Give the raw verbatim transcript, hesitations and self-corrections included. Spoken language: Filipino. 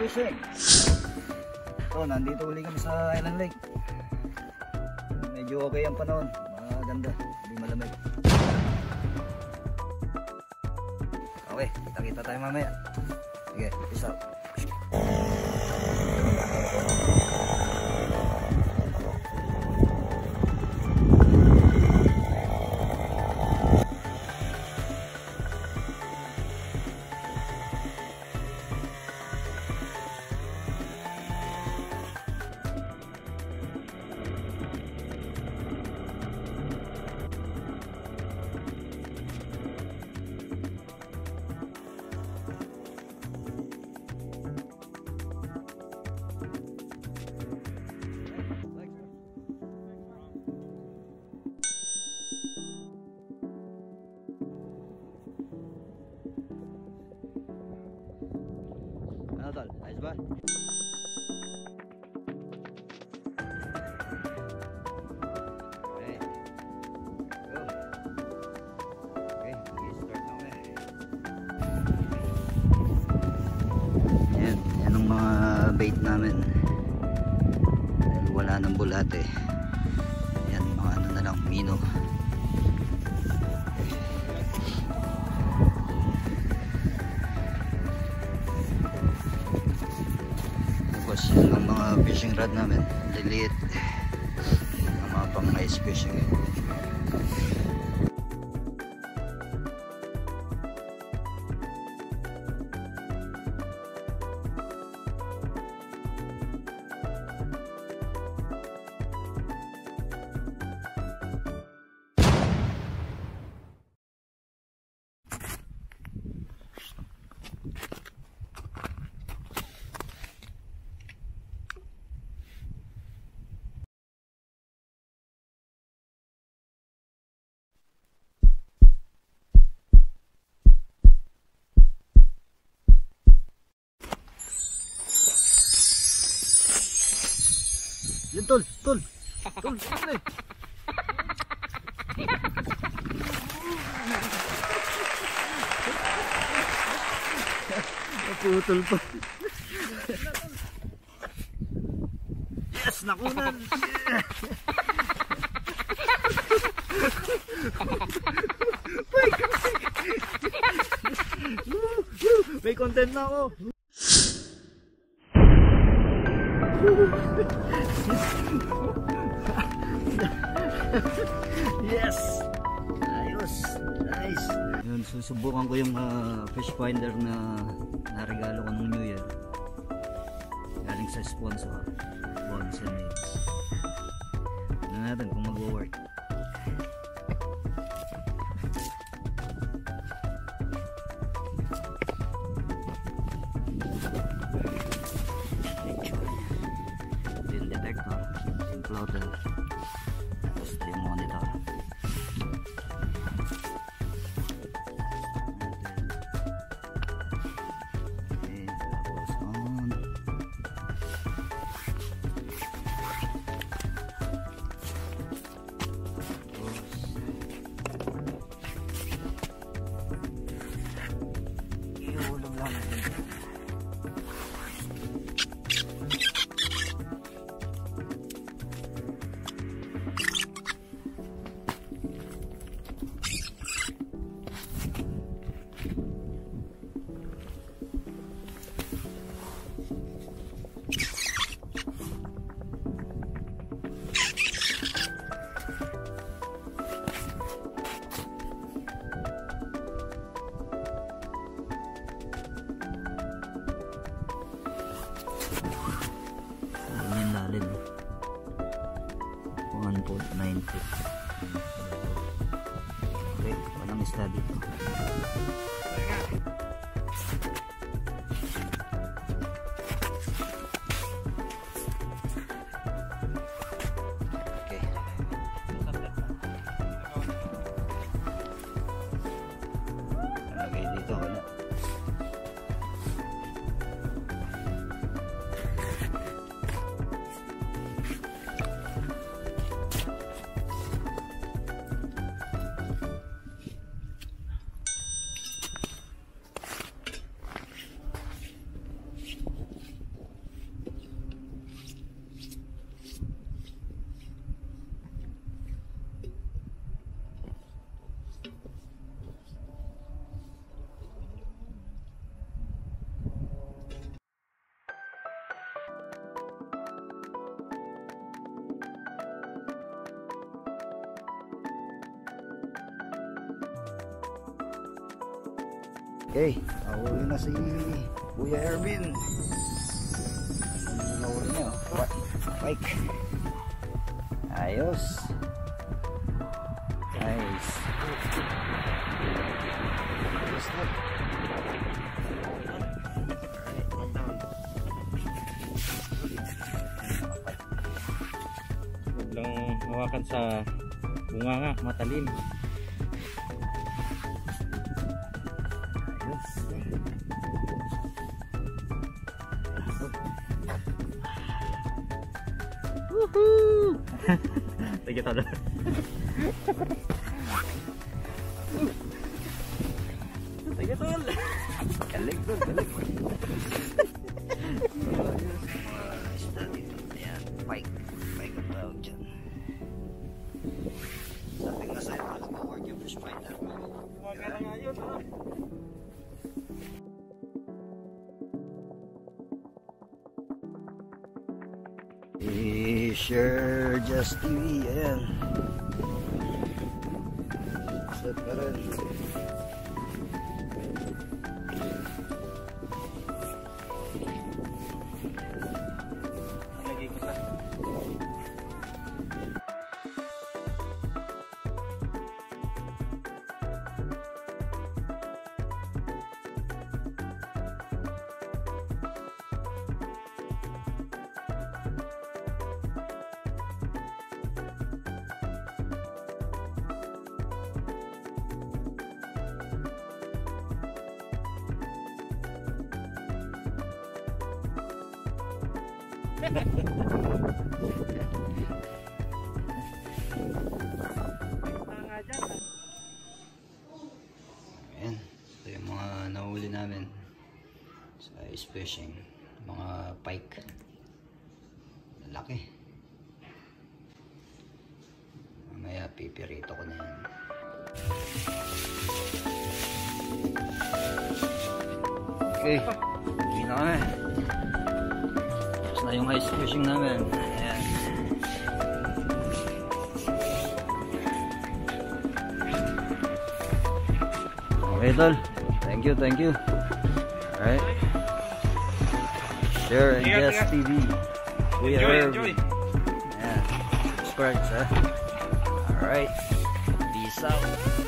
fishing. So, nandito uli kami sa Island Lake. Medyo okay ang panahon. Maganda. Hindi malamig. Okay, kita-kita tayo mamaya. Sige, peace out. Ano tol? Ayos ba? Okay. Go. Okay, mag-start na ulit. Yan, yan ang mga bait namin. Dahil wala nang bulate. Yan, mga ano na lang, mino. Yan ang mga fishing rod namin, liliit, ang mga pang ice fishing. Yan tol, tol, tol, tol eh. Naputol pa. Yes, nakunan. May content na ako. Yes! Ayos! Nice! Yun, susubukan ko yung uh, fish finder na naregalo ko ng New Year. Galing sa sponsor, Bonds and Mates. Ano natin kung mag-work. Yung detector, yung floater. Tapos yung monitor. Okay, tapos on. Tapos iulong lang natin. one point nine feet. Okay, walang isda dito. Okay. Lagay dito, wala. Okay, nahuli na si Kuya Erwin. Nahuli niya, oh. Pike. Ayos. Nice. Ayos na. Alright, one down. Huwag lang hawakan sa bunganga, matalim. Woohoo! Sige tala. Sige tol. Galing tol, galing. Isda dito. Ayan, Pike. Pike ang tawag dyan. Sabi nga sa'yo, mag-award yung fish finder. Maganda nga yun, ha? Fisher Just T V, ayan. Set ka rin. Nalagay ko sa ayan, ito yung mga nahuli namin sa ice fishing, mga pike. Laki. Mamaya pipirito ko na yan. Okay, hindi na kami. Tapos na yung ice fishing namin. Ayan. Okay tol, thank you, thank you. Alright. Share and Guest T V. We enjoy, are enjoy. Yeah. Subscribe, sir. Alright. Peace out.